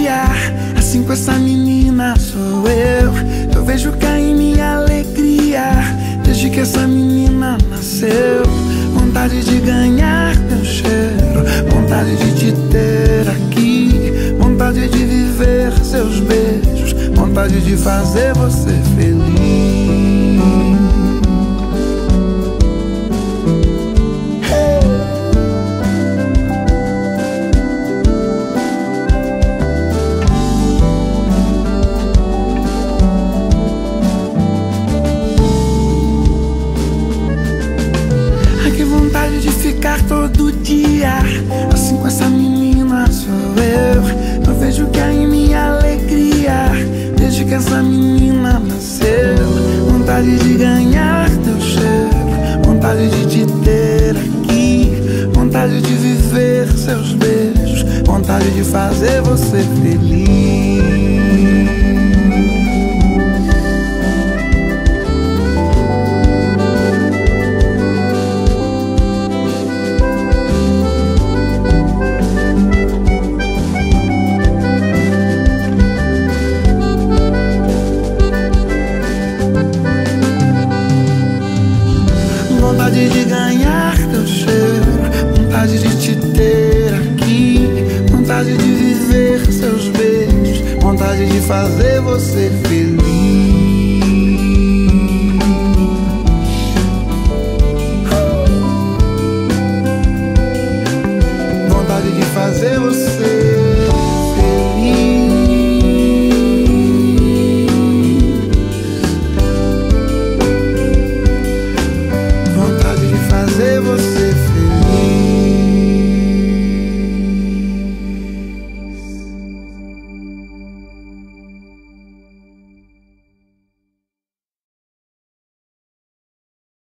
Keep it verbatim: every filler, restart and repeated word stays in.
dia. Assim com essa menina sou eu. Eu vejo cair minha alegria desde que essa menina nasceu. Vontade de ganhar teu cheiro, vontade de te ter aqui, vontade de viver seus beijos, vontade de fazer você feliz. Vontade de ficar todo dia. Assim com essa menina sou eu. Eu vejo que é em minha alegria desde que essa menina nasceu. Vontade de ganhar teu cheiro, vontade de te ter aqui, vontade de viver seus beijos, vontade de fazer você feliz. Vontade de ganhar teu cheiro, vontade de te ter aqui, vontade de viver seus beijos, vontade de fazer você feliz.